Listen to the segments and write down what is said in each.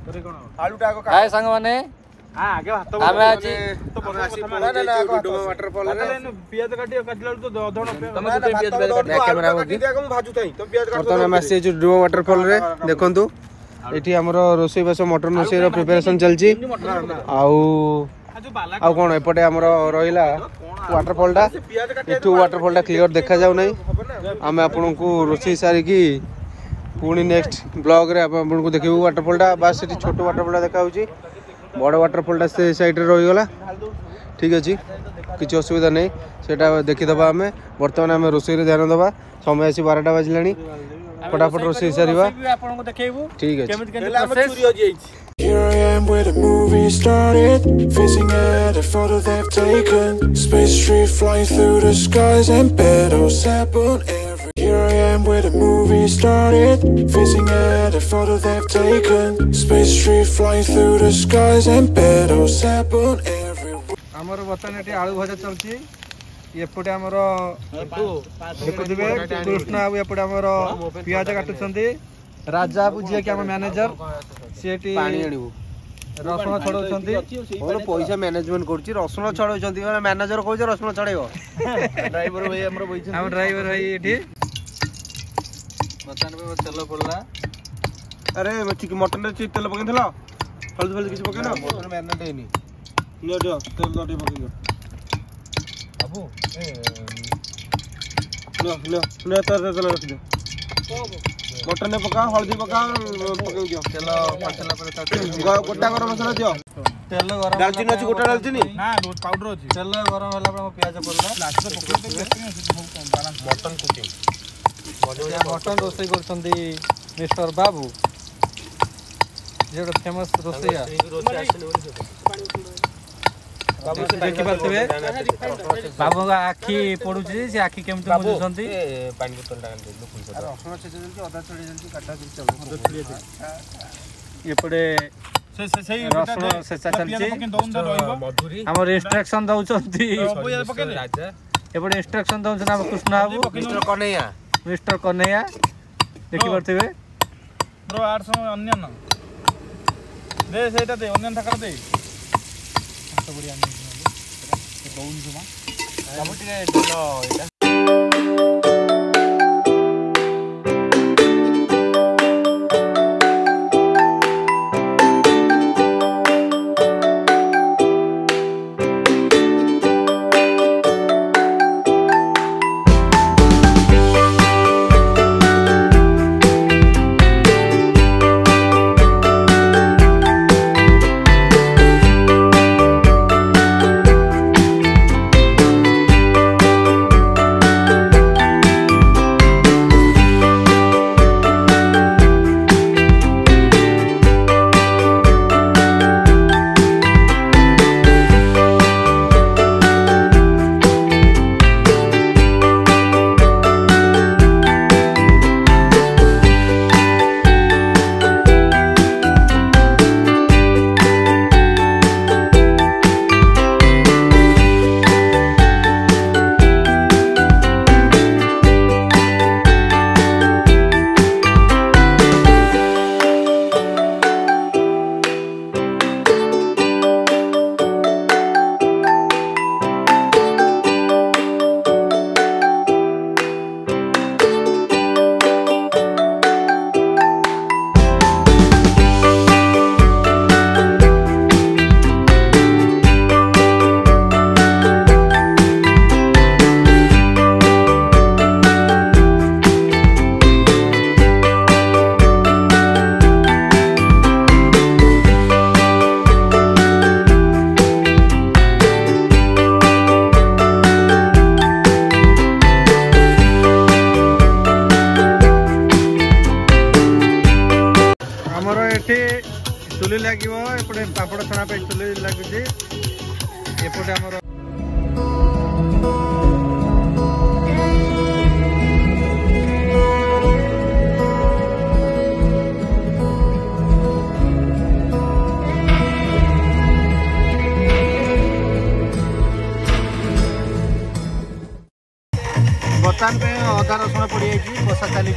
हाय संग माने आगे भात आमे आज तो वाटरफॉल पियाज काटी काटला तो अधण तुम पियाज कैमरा होगी बर्तमान हम आसी डुमा वाटरफॉल रे देखंतु एठी हमरो रोसई बस मटन रोसई रो प्रिपरेशन चलची आउ कोन एपटे हमरो रहिला वाटरफॉल टा एठू वाटरफॉल टा क्लियर देखा जाउ नै हम आपन को रोसई सारी की पुणी नेक्स्ट ब्लॉग रे आपन को देखिबू वाटरफॉल टा बस एठी छोटो वाटरफॉल टा देखा होची बड़ वाटरफॉल टा से साइड रे रही गला ठीक अछि किछ असुविधा नै सेटा देखि दबा हमें वर्तमान हमें रोसई रे ध्यान दबा समय आसी 12टा बजलानी फटाफट रोसई सारीबा आपन को देखेबू ठीक अछि केमित केमित process Here I am where the movie started, facing at a photo they've taken. Space tree flying through the skies and petals happen every. Here I am where the movie started, facing at a photo they've taken. Space tree flying through the skies and petals happen every. हमर बतन eighty आलू भजा चलची एपटे हमर देखुदिबे कृष्ण बाबू एपटे हमर पियाज काटुछंती राजा बाबू जे कि हम manager सेठी पानी आनिबो रसुण छड़ौछंती बोलो पैसा मैनेजमेंट करची रसुण छड़ौछंती माने मैनेजर कहै जे रसुण छड़ैबो ड्राइवर भाई हमर बइछन हम ड्राइवर भाई एठी बतन पे तेल पड़ला अरे मच्छी की मटन रे तेल पकेथला हल्दी हल्दी किछ पकेना मटन मैरिनेट हेनी ले दो तेल दो पकेयो बाबू ले तेल रख दे मटन ने पका हल्दी पका पके दियो तेल पचला पर गोटा गरम मसाला दियो तेल गरम दालचीनी अछि गोटा दालचीनी ना पाउडर अछि तेल गरम होला पर प्याज पड़ला लास्ट में पके मटन कुकिंग मटन रोसई करछंदी मिस्टर बाबू जे फेमस रोसैया बाबू से देखि पाथबे बाबू का आखी पडुची से आखी केमते बुझुछंती पानी बोतल डाल दे रसुण छेचे जल्दी अदा चढ़े जल्दी काटा चल चल एपडे से रसुण सेचा चलची हमर इंस्ट्रक्शन दउछंती राजा एपडे इंस्ट्रक्शन दउछन हम कृष्ण बाबू मिस्टर कन्हैया देखि पाथबे ब्रो 800 अनियन दे सेटा दे अनियन थाकर दे तो बढ़िया नहीं कौन जुमा बाबू टिके लो एटा चुली लगे एपटे पापड़ छणा पे चुली लगे एपटे हमर बर्तमान पे अदा रसुण पड़ी जाइए बसा चली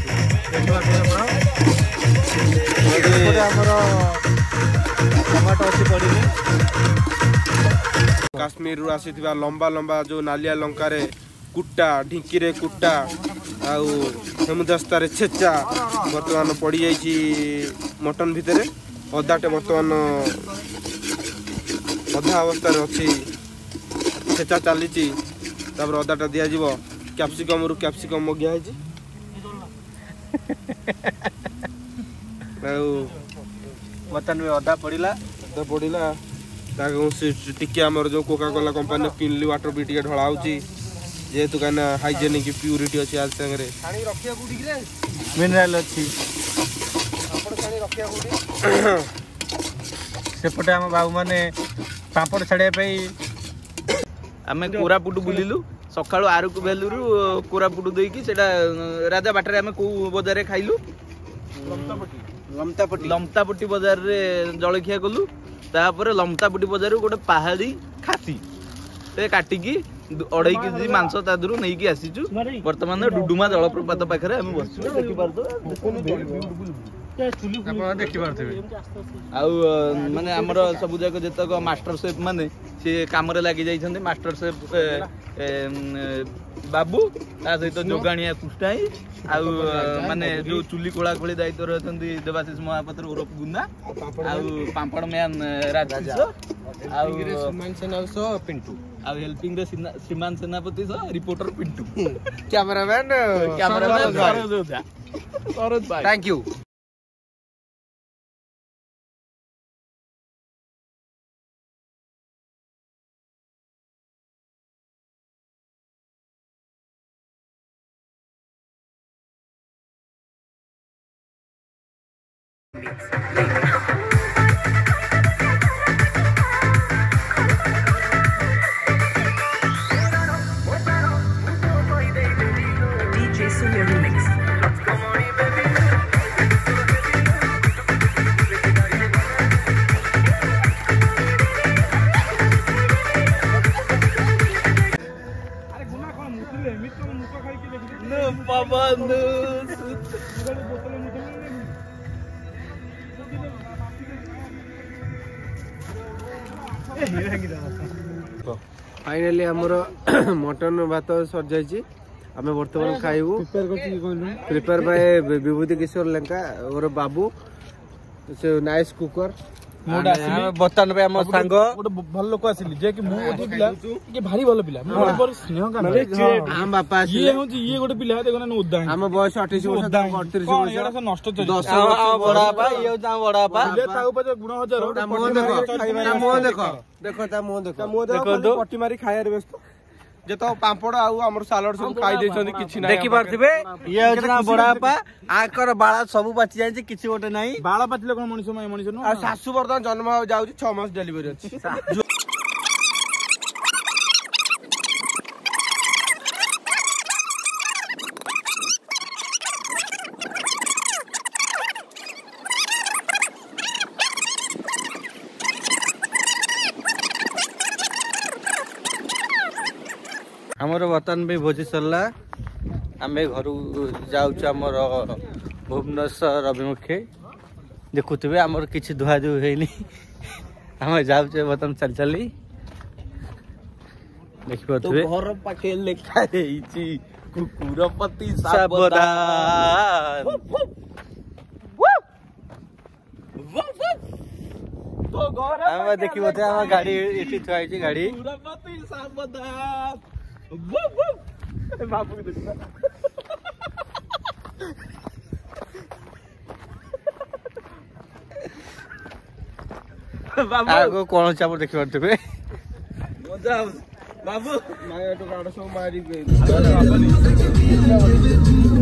टमाटो अच्छी पड़ी काश्मीर रु आसी लंबा लंबा जो नालिया लंका रे कुटा ढिंकी रे कुटा आउ हेमदस्ता रे छेचा बर्तमान पड़ी जाइए मटन भितर अदाटे बर्तमान अधा अवस्था अच्छी छेचा चली अदाटा दि जाव कैप्सिकम रु कैप्सिकम मगिया बर्तमान में अदा पड़ा टिके आमर जो Coca Cola company Kinley water भी टे ढला जेहेतु कहीं हाइजेनिक प्यूरिटी अच्छी आज सागर मिनराल अच्छी सेपटे आम बाबू मैंने पापड़ छाड़ापी आम कोरापुट बुलिलु सका आरुक भेलु कोरापुट देकी राजा बाटर आम कौ बजार खाइलु लमतापट्टी बजार रे जलखिया कलु तापर लमतापट्टी बजार गोटे पहाड़ी खासी से काटिकी 2.5 केजी मांस तादरू नहीं की आसीचु वर्तमान डुडुमा जलप्रपात पाखरे हम बसछु देखि पारतो देखी पारे माने हमर सब जाक जतक मास्टर शेफ माने से काम रे लागि जाइछन्ते मास्टर शेफ बाबू ता सहित जोगाणिया कुष्टाई आउ माने जो चुली कोला कोली दायित्व रहछन्ती देवाशीष महापात्र उरफ गुंदा आउ पांपड़ मैन राजकिश आउ श्रीमान सेना सो पिंटू आउ हेल्पिंग रे श्रीमान सेनापति सो रिपोर्टर पिंटू कैमरामैन सरोज भाई थैंक यू फाइनाली हमर मटन भात सर जाइए आम बर्तमान खाइबू प्रिपेयर बाय विभूति किशोर लंका और बाबू से नाइस कुकर बर्तमान पे आम सांग गोटे भल लोक आसिली जे कि मु ओठी पिला कि भारी भल पिला मु ऊपर स्नेह का हम बापा ये होची ये गोटे पिला देखो ना उद्दा हम बयस 28 वर्ष 38 वर्ष एडा से नष्ट चली 10 बड़ा बा ये ता बड़ा बा ले ता ऊपर गुण हजार देखो ता मुंह देखो पट्टी मारी खायर व्यस्त जे तो पांपड़ आउ हमर सालाड सब खाई देछन किछि नै देखि पारथिबे ये होजना बड़ा बा आकर बाळा सब बाची जाय किछि गोटे नाही बाळा पातिले कोन मनिष मनिष न सासु वर्तमान जन्म जाउची 6 मास डेलीवरी अछि हमर बर्तमान भी भोजी सरला आम घर जामर भुवनेश्वर अभिमुखे देखुवे आमर किसी धुआ धुई है आम जाऊे बर्तमान चल चली देखिए घर पाखे लेखा कुकुरपति सावधान देखिए आम गाड़ी ये थुआई गाड़ी कुकुरपति सावधान बाबू आगो कौन चाप देखि पारथिबे मजा बाबू माय तो गाड़ सब मारी गई